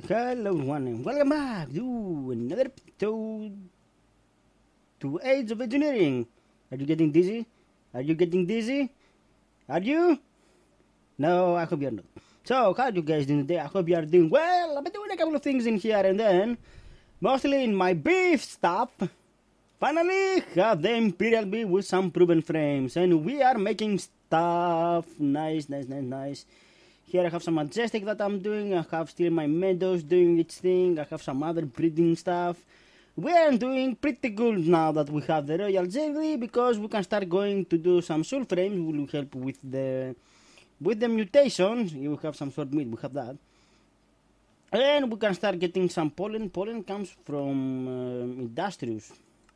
Hello everyone and welcome back to another episode to Age of Engineering. Are you getting dizzy? Are you getting dizzy? Are you? No, I hope you're not. So, how are you guys doing today? I hope you are doing well. I've been doing a couple of things in here and then, mostly in my beef stuff. Finally, have the Imperial Beef with some proven frames, and we are making stuff. Nice. Here I have some majestic that I'm doing. I have still my meadows doing its thing. I have some other breeding stuff. We are doing pretty good now that we have the royal jelly, because we can start going to do some soul frames. We will help with the mutations. You have some sword meat. We have that. And we can start getting some pollen. Pollen comes from industrious.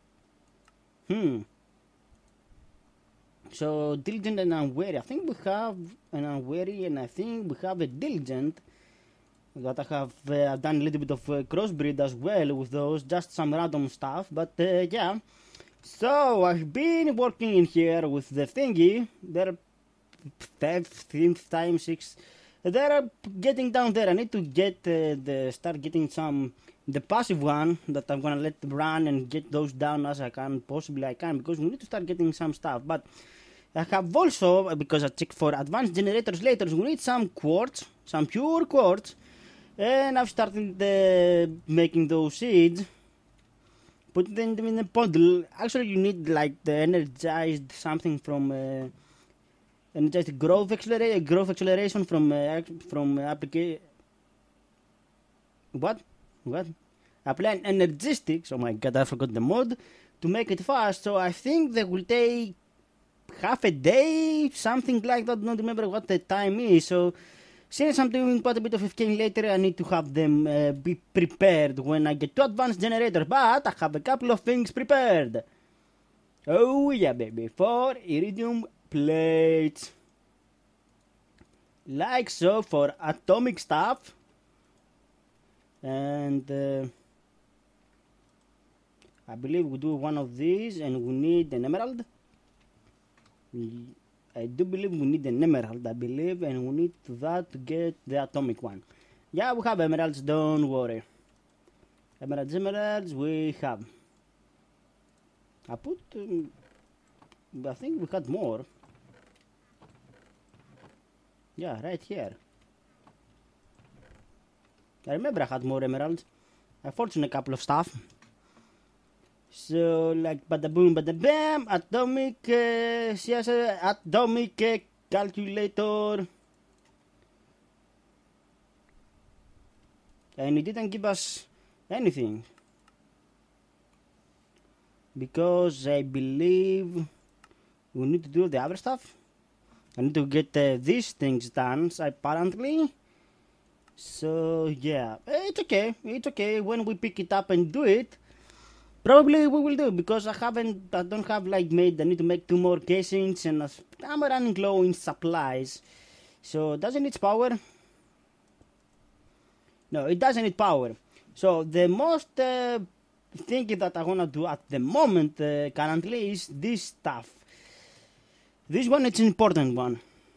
So, diligent and unwary. I think we have an unwary, and I think we have a diligent that I have done a little bit of crossbreed as well with those, just some random stuff. But yeah, so I've been working in here with the thingy. They're 5th time 6. They're getting down there. I need to get start getting the passive one that I'm gonna let run and get those down as I can, possibly I can, because we need to start getting some stuff. But I have also, because I checked for advanced generators later, we need some quartz, some pure quartz, and I've started making those seeds, put them in a bottle. Actually, you need like the energized something from energized growth acceleration from application. What? Applying energistics. Oh my god, I forgot the mod to make it fast. So I think they will take half a day, something like that. Don't remember what the time is. So since I'm doing quite a bit of FK later, I need to have them be prepared when I get to advanced generator. But I have a couple of things prepared. Oh yeah, baby, 4 iridium plates, like so, for atomic stuff. And I believe we do one of these, and we need an emerald. I do believe we need an emerald, and we need that to get the atomic one. Yeah, we have emeralds, don't worry. Emeralds, we have. I put, I think we had more. Yeah, right here. I remember I had more emeralds. I fortuned a couple of stuff. So, like, bada boom, bada bam, atomic, atomic calculator. And it didn't give us anything, because I believe we need to do the other stuff. I need to get these things done, apparently. So yeah, it's okay. When we pick it up and do it, probably we will do, because I don't have like made. I need to make 2 more casings, and I'm running low in supplies. So does it need power? No, it doesn't need power. So the most thing that I wanna do at the moment currently is this stuff. This one is an important one.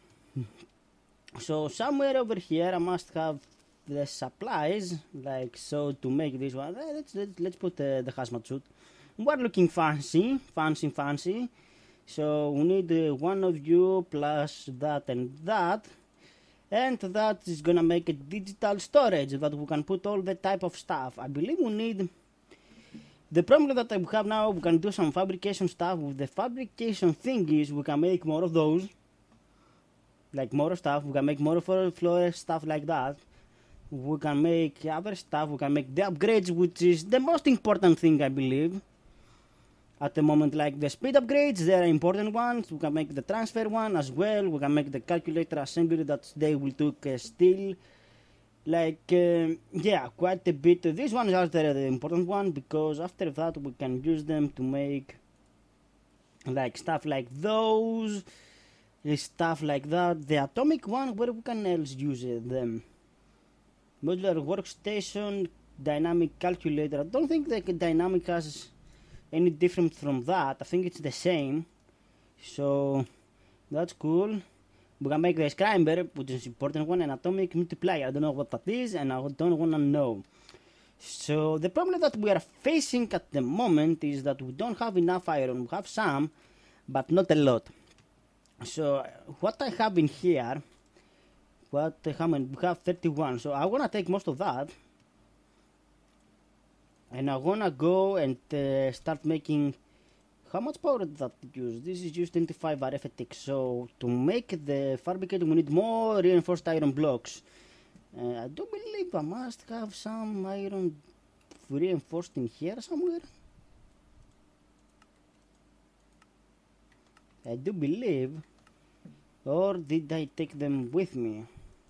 So somewhere over here I must have the supplies, like so, to make this one. Let's put the hazmat suit. We're looking fancy. So we need one of you plus that and that. And that is gonna make a digital storage that we can put all the type of stuff. I believe we need. The problem that we have now, we can do some fabrication stuff. With the fabrication thingies, we can make more of those. Like more stuff, we can make more floor stuff like that. We can make other stuff, we can make the upgrades, which is the most important thing, I believe. At the moment, like the speed upgrades, they are important ones. We can make the transfer one as well. We can make the calculator assembly that they will take still. Like, yeah, quite a bit. These ones are the important one, because after that we can use them to make like stuff like those. Stuff like that. The atomic one, where we can else use them? Modular workstation, dynamic calculator. I don't think the dynamic has any different from that. I think it's the same. So that's cool. We can make the scramber, which is important one, an atomic multiplier. I don't know what that is, and I don't want to know. So the problem that we are facing at the moment is that we don't have enough iron. We have some, but not a lot. So what I have in here, we have 31. So I want to take most of that, and I want to go and start making. How much power did that use? This is used 25 arithmetic. So to make the fabricator, we need more reinforced iron blocks. I do believe I must have some iron reinforced in here somewhere. I do believe. Or did I take them with me?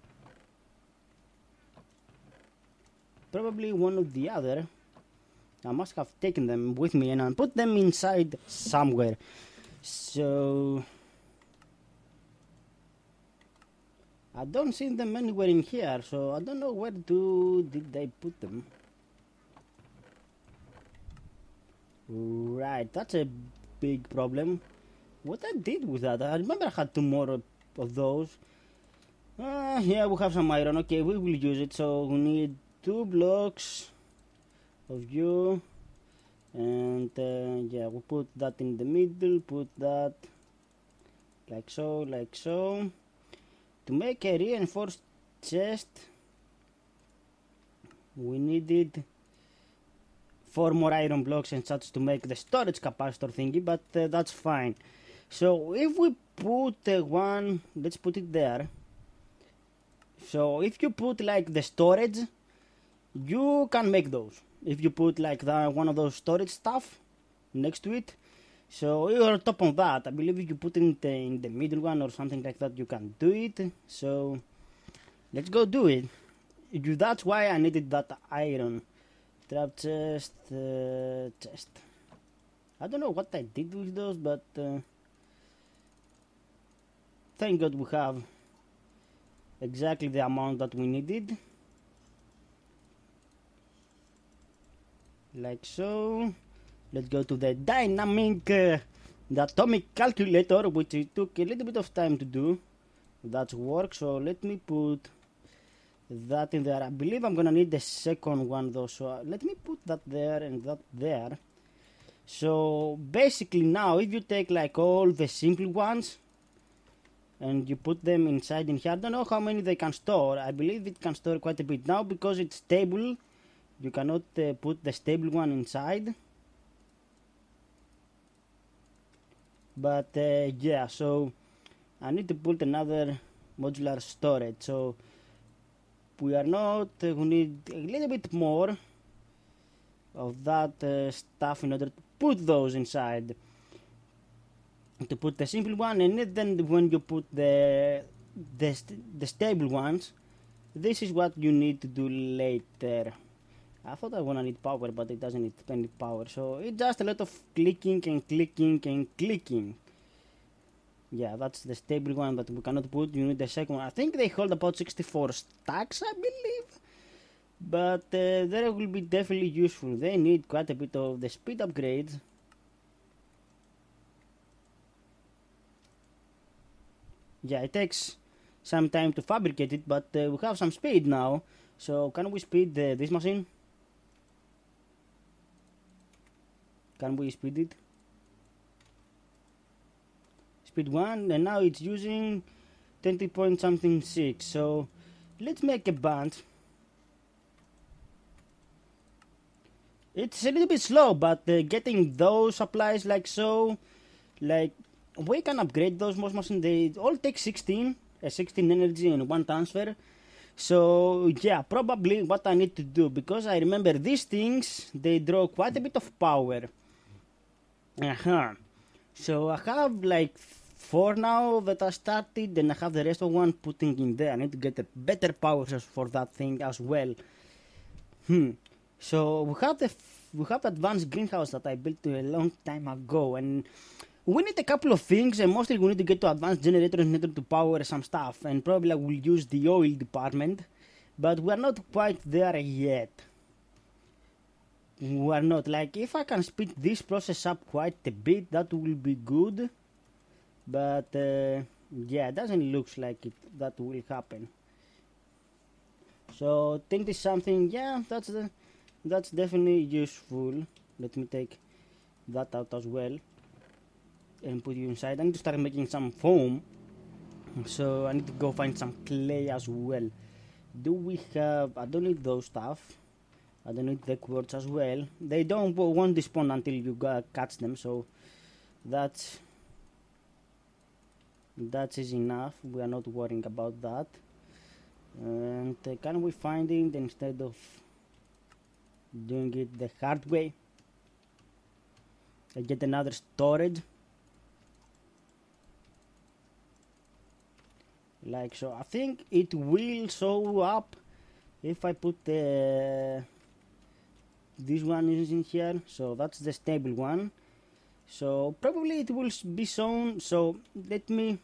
Probably one or the other. I must have taken them with me and I put them inside somewhere. So I don't see them anywhere in here, so I don't know where did I put them. Right, that's a big problem. What I did with that, I remember I had 2 more of those. Yeah, we have some iron. Okay, we will use it. So we need 2 blocks of you, and yeah, we'll put that in the middle, put that like so, to make a reinforced chest. We needed 4 more iron blocks and such to make the storage capacitor thingy, but that's fine. So if we put one, let's put it there. So if you put like the storage, you can make those. If you put like one of those storage stuff next to it, so you're on top of that. I believe if you put it in the middle one or something like that, you can do it. So let's go do it. That's why I needed that iron. Trap chest, chest. I don't know what I did with those, but thank God we have exactly the amount that we needed. Like so. Let's go to the dynamic, the atomic calculator, which it took a little bit of time to do. That's work. So let me put that in there. I believe I'm gonna need the second one though. So let me put that there and that there. So basically now, if you take like all the simple ones and you put them inside in here, I don't know how many they can store. I believe it can store quite a bit now because it's stable. You cannot put the stable one inside. But yeah, so I need to put another modular storage. So we need a little bit more of that stuff in order to put those inside. To put the simple one, and then when you put the stable ones, this is what you need to do later. I thought I wanna need power, but it doesn't need any power, so it's just a lot of clicking and clicking and clicking. Yeah, that's the stable one that we cannot put. You need the second one. I think they hold about 64 stacks, I believe, but they will be definitely useful. They need quite a bit of the speed upgrades. Yeah, it takes some time to fabricate it, but we have some speed now. So can we speed this machine? Can we speed it? Speed 1, and now it's using 20 point something 6. So let's make a bunch. It's a little bit slow, but getting those supplies like so, like we can upgrade those most machines. They all take 16 energy and 1 transfer. So yeah, probably what I need to do, because I remember these things, they draw quite a bit of power. So I have like 4 now that I started, and I have the rest of one putting in there. I need to get a better power source for that thing as well. So we have the advanced greenhouse that I built a long time ago, and we need a couple of things, and mostly we need to get to advanced generators in order to power some stuff, and probably I will use the oil department, but we are not quite there yet. We are not. Like, if I can speed this process up quite a bit, that will be good. But Yeah, it doesn't look like it that will happen. So think this something. Yeah, that's definitely useful. Let me take that out as well and put you inside. I need to start making some foam. So I need to go find some clay as well. Do we have? I don't need those stuff. I don't need the quartz as well. They won't despawn until you catch them. So that's easy enough. We are not worrying about that. And can we find it instead of doing it the hard way? I get another storage. Like so. I think it will show up if I put this one is in here. So that's the stable one. So probably it will be shown. So let me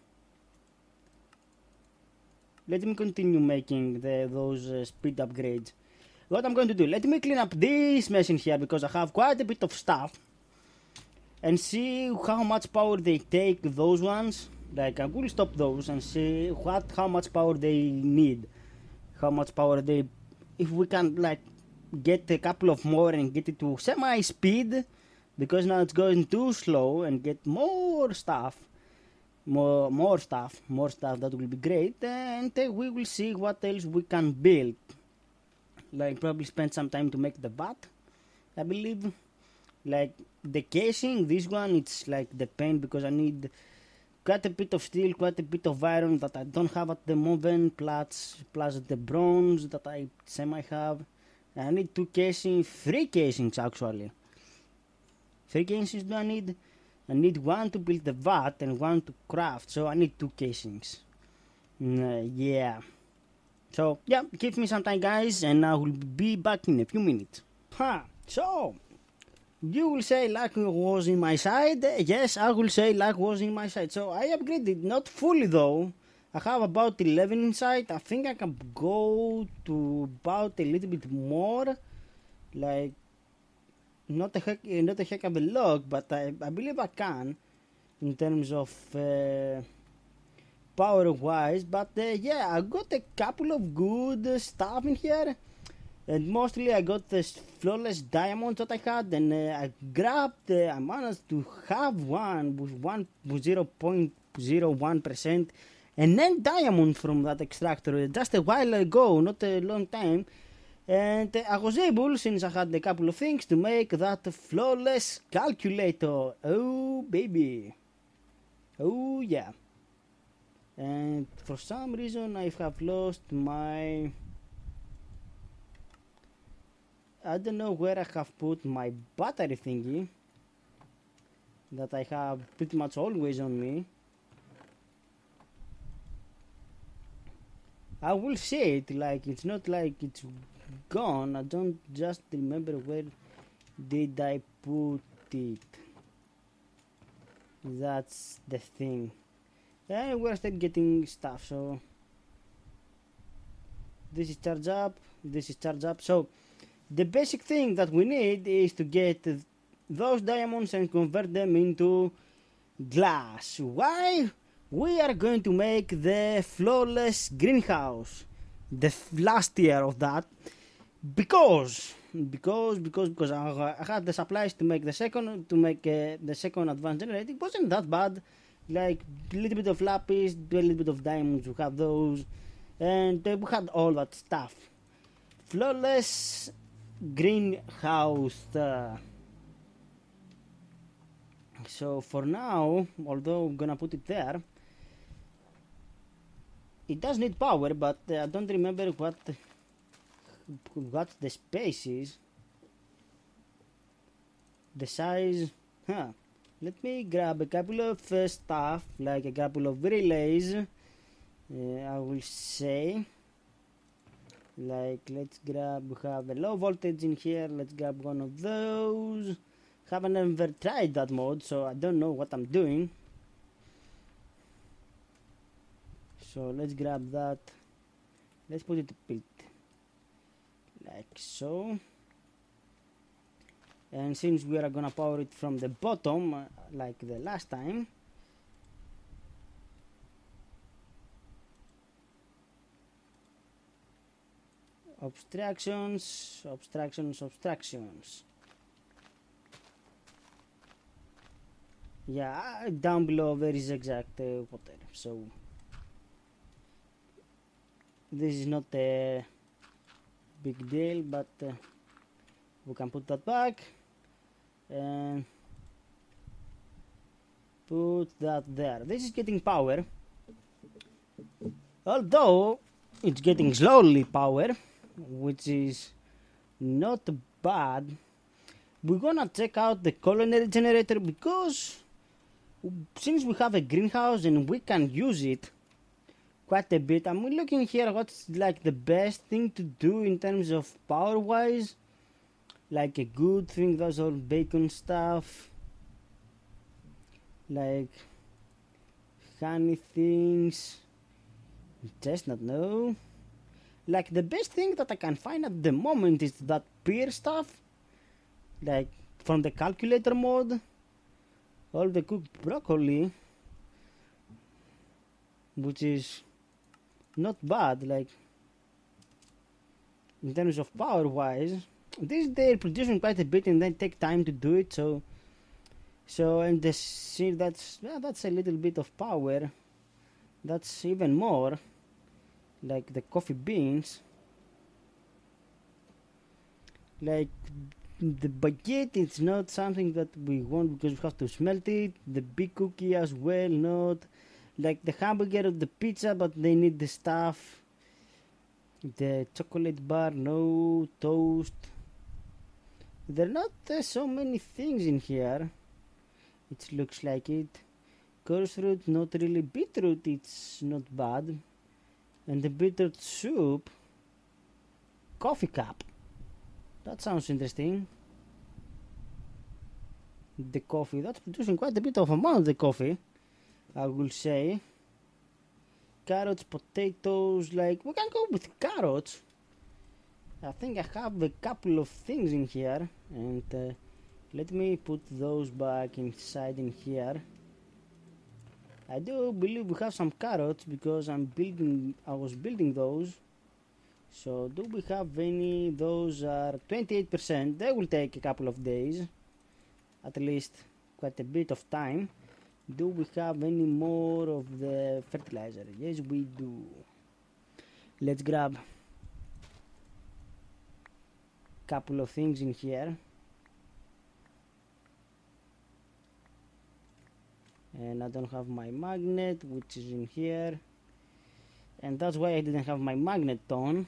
continue making those speed upgrades. What I'm going to do, let me clean up this mess in here because I have quite a bit of stuff, and see how much power they take, those ones. Like I will stop those and see how much power they need, how much power they, if we can like get a couple of more and get it to semi speed, because now it's going too slow, and get more stuff. More stuff that will be great, and we will see what else we can build. Like probably spend some time to make the bat, I believe. Like the casing, this one, it's like the pain because I need quite a bit of steel, quite a bit of iron that I don't have at the moment, plus the bronze that I semi have. I need three casings actually. 3 casings do I need? I need one to build the vat and one to craft, so I need 2 casings. Yeah. So, yeah, give me some time, guys, and I will be back in a few minutes. So, you will say luck was in my side. Yes, I will say luck was in my side. So, I upgraded, not fully though. I have about 11 inside. I think I can go to about a little bit more. Like, not a heck of a lot, but I believe I can in terms of power wise. But yeah, I got a couple of good stuff in here, and mostly I got the flawless diamonds that I had, and I grabbed. I managed to have one with 0.01%, and then diamond from that extractor just a while ago, not a long time. And I was able, since I had a couple of things, to make that flawless calculator. Oh baby, oh yeah. And for some reason I have lost my, I don't know where I have put my battery thingy that I have pretty much always on me. I will say it, like it's not like it's gone. I don't just remember where did I put it. That's the thing. And we're still getting stuff, so this is charge up, this is charge up. So the basic thing that we need is to get those diamonds and convert them into glass. Why? We are going to make the flawless greenhouse, the last tier of that, because I had the supplies to make the second advanced generator. It wasn't that bad. Like a little bit of lapis, a little bit of diamonds, we have those, and we had all that stuff. Flawless greenhouse. So for now, although I'm gonna put it there, it does need power, but I don't remember what the space is, the size. Let me grab a couple of stuff, like a couple of relays. I will say, like, let's grab, we have a low voltage in here, let's grab one of those. Haven't ever tried that mode, so I don't know what I'm doing. So let's grab that, let's put it a bit like so. And since we are gonna power it from the bottom, like the last time, Obstructions, obstructions, obstructions. Yeah, down below there is exact water. So this is not a big deal, but we can put that back and put that there. This is getting power, although it's getting slowly power, which is not bad. We're gonna check out the culinary generator because since we have a greenhouse and we can use it quite a bit, I'm looking here what's like the best thing to do in terms of power wise, like a good thing. Those all bacon stuff, like honey things, chestnut, no. Like the best thing that I can find at the moment is that pear stuff, like from the calculator mod, all the cooked broccoli, which is not bad, like in terms of power wise. This they're producing quite a bit and they take time to do it, so and the see that's a little bit of power. That's even more, like the coffee beans, like the baguette. It's not something that we want because we have to smelt it. The big cookie as well, not like the hamburger or the pizza, but they need the stuff. The chocolate bar, no. Toast. There are not so many things in here. It looks like it. Coarse fruit, not really. Beetroot, it's not bad. And the beetroot soup. Coffee cup. That sounds interesting. The coffee, that's producing quite a bit of amount of the coffee, I will say. Carrots, potatoes, like we can go with carrots. I think I have a couple of things in here, and let me put those back inside in here. I do believe we have some carrots because I was building those. So do we have any? Those are 28%. They will take a couple of days, at least quite a bit of time. Do we have any more of the fertilizer? Yes, we do. Let's grab a couple of things in here. And I don't have my magnet, which is in here. And that's why I didn't have my magnet on.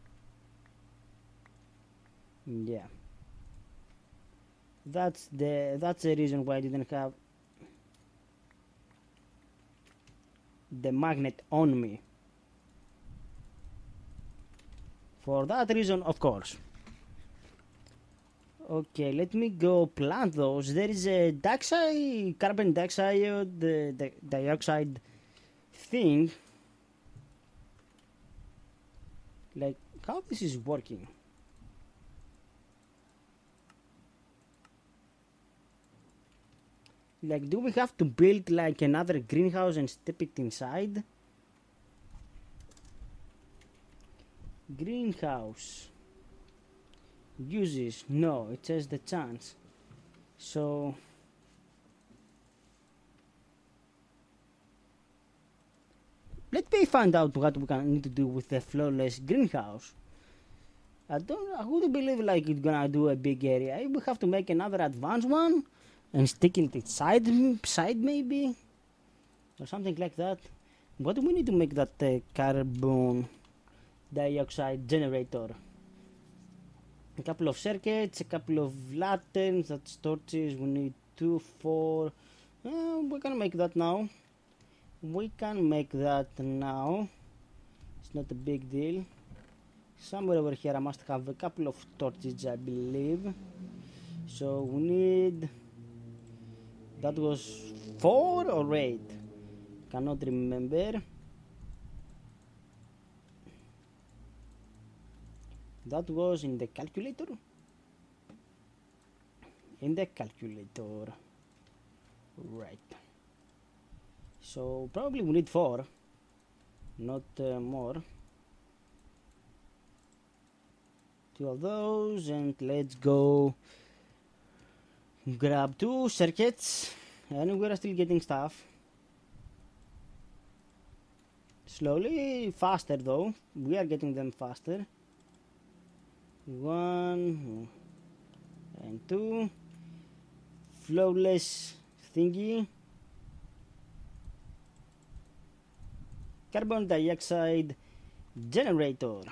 Yeah. That's the reason why I didn't have the magnet on me. For that reason, of course. Okay, let me go plant those. There is a carbon dioxide, the dioxide thing. Like how this is working. Like, do we have to build like another greenhouse and step it inside? Greenhouse uses, no, it says the chance. So let me find out what we can need to do with the flawless greenhouse. I wouldn't believe like it's gonna do a big area. We have to make another advanced one and stick it side maybe, or something like that. What do we need to make that carbon dioxide generator? A couple of circuits, a couple of lanterns, that's torches. We need 2, 4. We can make that now. It's not a big deal. Somewhere over here I must have a couple of torches, I believe. So we need, that was 4 or 8, cannot remember. That was in the calculator. Right. So probably we need 4, not more. 2 of those, and let's go grab 2 circuits, and we're still getting stuff. Slowly, faster though, we are getting them faster. 1 and 2, flawless thingy. Carbon dioxide generator.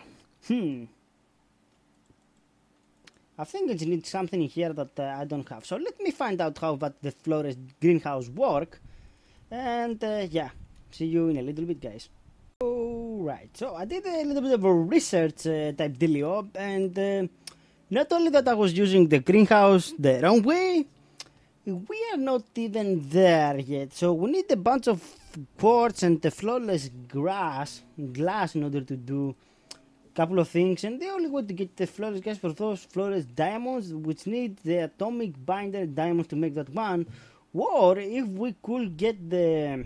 I think it needs something here that I don't have. So let me find out how that the florist greenhouse work. And yeah, see you in a little bit, guys. Alright, so I did a little bit of a research type dealio, and not only that I was using the greenhouse the wrong way, we are not even there yet. So we need a bunch of quartz and the flawless glass in order to do a couple of things, and the only way to get the flawless glass for those flawless diamonds, which need the atomic binder diamonds to make that one, or if we could get the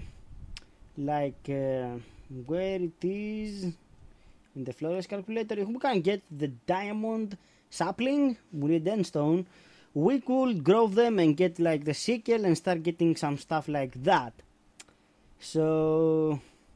where it is in the flawless calculator, if we can get the diamond sapling, we need endstone, we could grow them and get like the sickle and start getting some stuff like that. So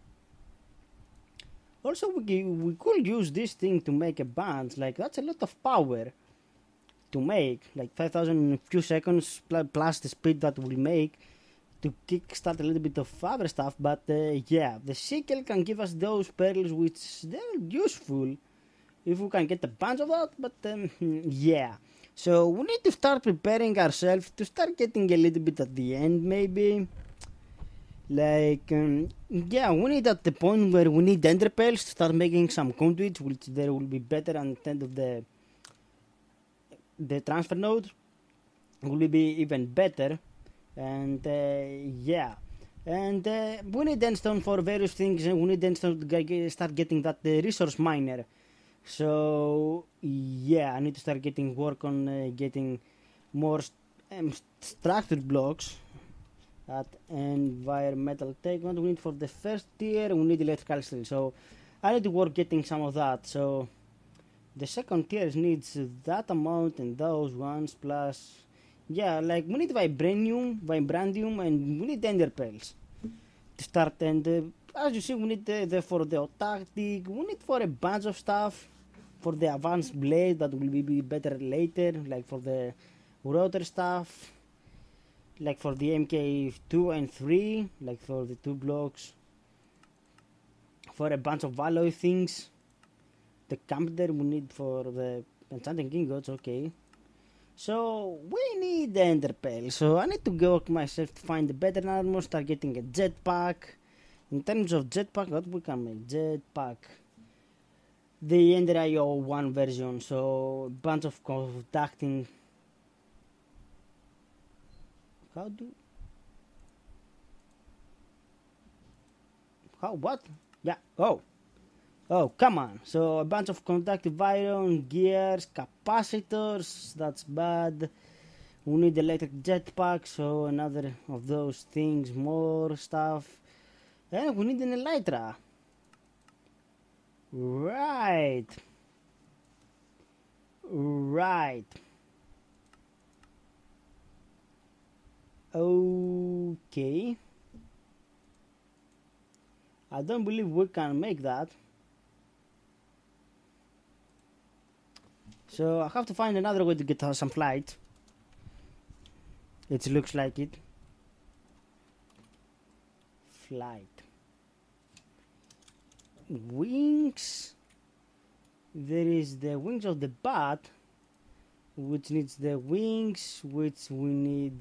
also we could use this thing to make a band, like that's a lot of power to make, like 5,000 in a few seconds plus the speed that will make to kickstart a little bit of other stuff. But yeah, the sickle can give us those pearls, which they're useful if we can get a bunch of that. But yeah, so we need to start preparing ourselves to start getting a little bit at the end, maybe. Like yeah, we need at the point where we need ender pearls to start making some conduits, which there will be better at the end of the transfer node will be even better. And yeah, and we need endstone for various things, and we need endstone to start getting that resource miner. So yeah, I need to start getting work on getting more structured blocks at environmental take. What we need for the first tier, we need electrical steel, so I need to work getting some of that. So the second tier needs that amount and those ones plus. Yeah, like we need vibranium, and we need ender pearls to start. And as you see, we need for the tactic, we need for a bunch of stuff, for the advanced blade that will be better later, like for the router stuff, like for the MK2 and 3, like for the 2 blocks, for a bunch of alloy things. The camper we need for the enchanting ingots, okay. So we need the ender pearl, so I need to go myself to find the better armor, start getting a jetpack. In terms of jetpack, what we can make? Jetpack. The Ender IO 1 version, so a bunch of conducting. What? Yeah, oh, come on. So a bunch of conductive iron, gears, capacitors, that's bad. We need electric jetpack, so another of those things, more stuff. And we need an elytra. Right. Okay. I don't believe we can make that. So I have to find another way to get some flight. It looks like it. Flight. Wings. There is the wings of the bat, which needs the wings, which we need.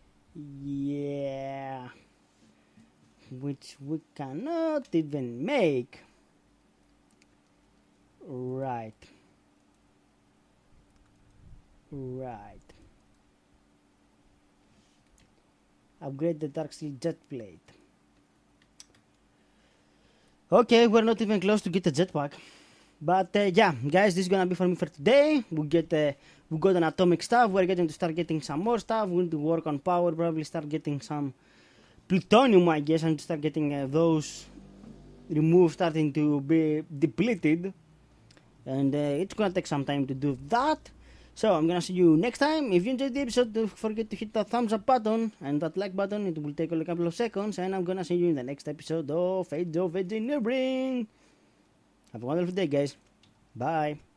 Yeah. Which we cannot even make. Right. Upgrade the dark steel jet plate. Okay, we're not even close to get a jetpack. But yeah, guys, this is gonna be for me for today. We got an atomic stuff. We're getting to start getting some more stuff. We need to work on power. Probably start getting some plutonium, I guess, and start getting those removed, starting to be depleted. and it's gonna take some time to do that. So I'm gonna see you next time. If you enjoyed the episode, don't forget to hit that thumbs up button and that like button. It will take only a couple of seconds, and I'm gonna see you in the next episode of Age of Engineering. Have a wonderful day, guys. Bye.